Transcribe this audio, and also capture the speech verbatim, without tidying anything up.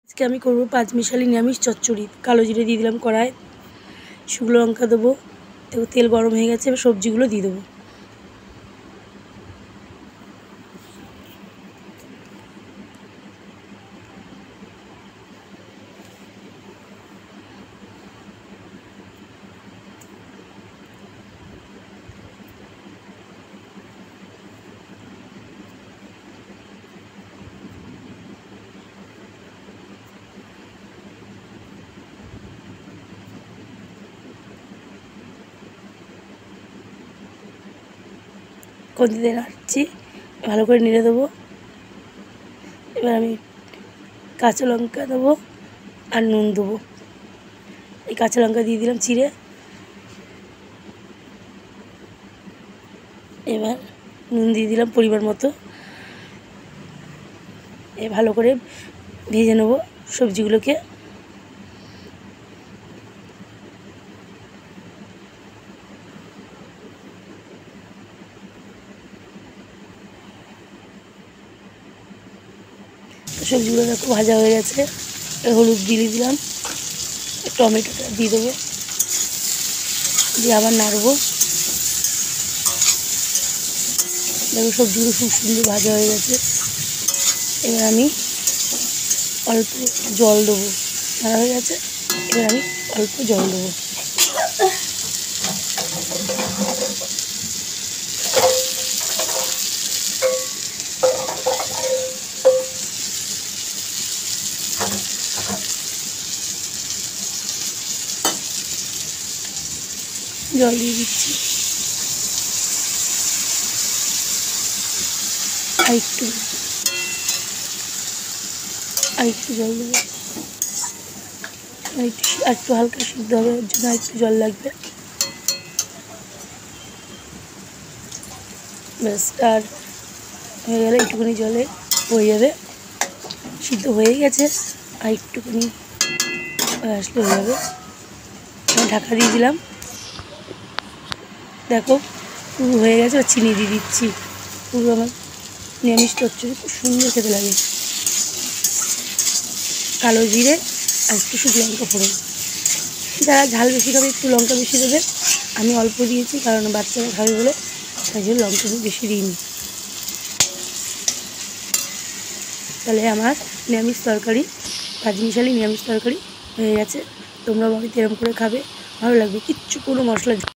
আজকে আমি করবো পাঁচ মিশালি নিরামিষ চচ্চড়ি। কালো জিরে দিয়ে দিলাম কড়ায়, শুকনো লঙ্কা দেবো, তেল গরম হয়ে গেছে, এবার সবজিগুলো দিয়ে দেবো। কদিতে নাড়ছি, ভালো করে নেড়ে দেবো। এবার আমি কাঁচা লঙ্কা দেবো আর নুন দেবো। এই কাঁচা লঙ্কা দিয়ে দিলাম চিড়ে। এবার নুন দিয়ে দিলাম পরিমাণ মতো। এ ভালো করে ভেজে নেবো সবজিগুলোকে। সবজিগুলো দেখো ভাজা হয়ে গেছে। হলুদ দিয়ে দিলাম, টমেটোটা দিয়ে দেবো, দিয়ে আবার নাড়বো। দেখো সবজিগুলো খুব সুন্দর ভাজা হয়ে গেছে। এবার আমি অল্প জল দেবো, নাড়া হয়ে গেছে। এবার আমি অল্প জল দেবো। জল দিয়ে দিচ্ছি, আর একটু আর একটু জল দেবো। আর একটু আর একটু হালকা সিদ্ধ হবে, ওর জন্য আর একটু জল লাগবে। ব্যাস, আর হয়ে গেলে একটুখানি জলে হয়ে যাবে, সিদ্ধ হয়ে গেছে। আর একটুখানি আসলে হয়ে যাবে। আমি ঢাকা দিয়ে দিলাম, দেখো পুরো হয়ে গেছে। আর চিনি দিয়ে দিচ্ছি। পুরো আমার নিরামিষ চচ্চড়ি খুব সুন্দর খেতে লাগে। কালো জিরে আর একটু শুকনো লঙ্কা ফোড়ন। যারা ঝাল বেশি খাবে একটু লঙ্কা বেশি দেবে। আমি অল্প দিয়েছি, কারণ বাচ্চারা খাবে বলে, তাই জন্য লঙ্কা বেশি দিইনি। তাহলে আমার নিরামিষ তরকারি, পাঁচ মিশালি নিরামিষ তরকারি হয়ে গেছে। তোমরা বাড়িতে এরকম করে খাবে, ভালো লাগবে। কিচ্ছু কোনো মশলা